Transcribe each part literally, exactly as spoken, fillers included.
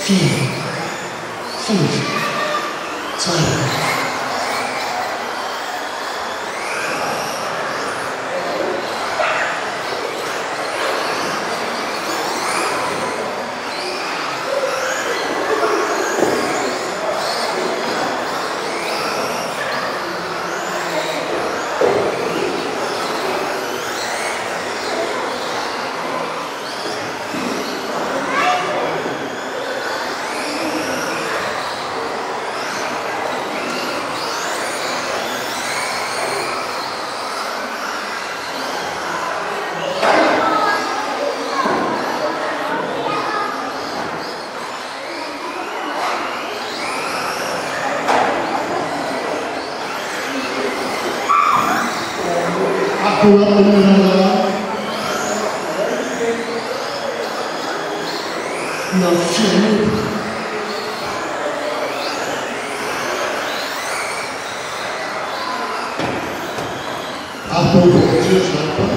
vier, fünf, zwei. Noch vier Minuten. Achtung, Türschlag.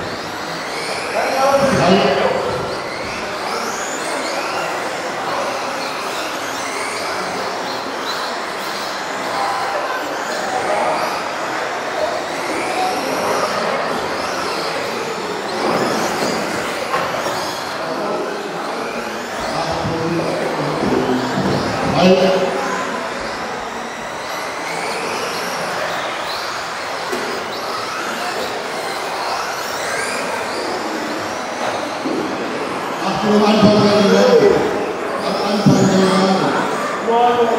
Achtung, am Anfang der Runde. Am Anfang der Runde.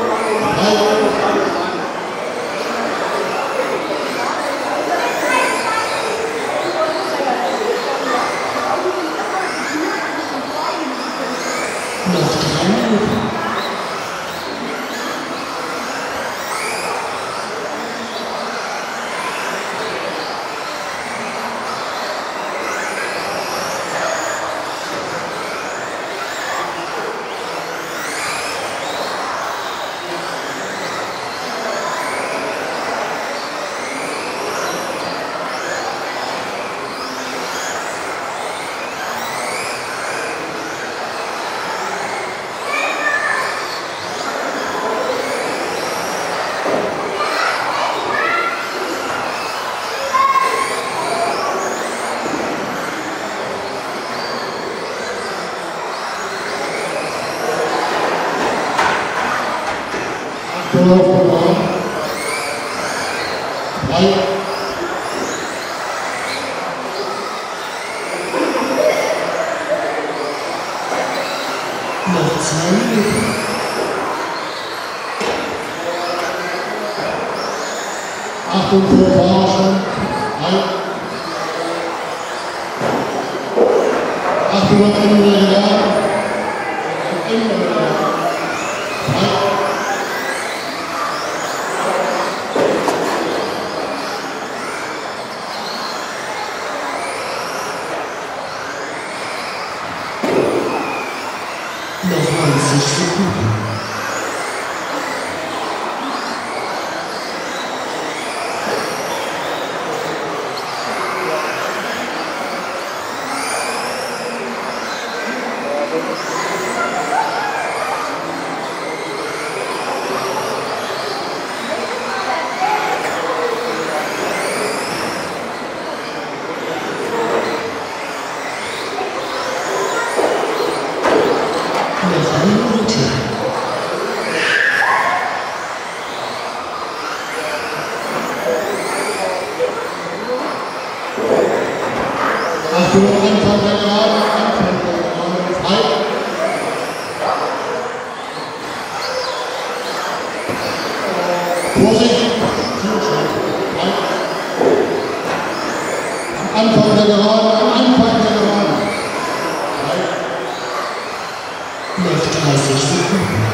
Noch drei Minuten. Noch zwei Minuten. Achtung, Vorfahren. Achtung, am Ende der Geraden. Am Ende der Geraden. Noch neunzig Sekunden. Noch eine Minute. Achtung, Anfang der Gerade, Anfang der Gerade, frei. Vorsicht, frei. Am Anfang der Gerade, am Anfang der Gerade. Frei. Noch dreißig Sekunden.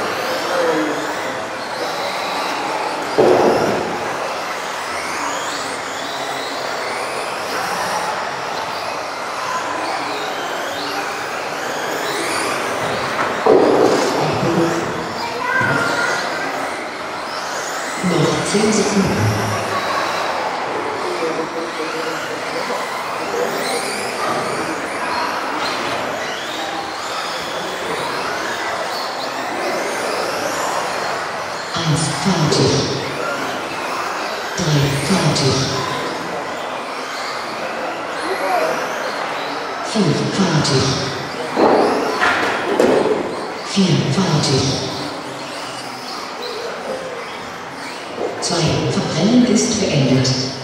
Noch zehn Sekunden. eins fertig. drei fertig. fünf fertig. vier fertig. zwei Verbrennen ist beendet.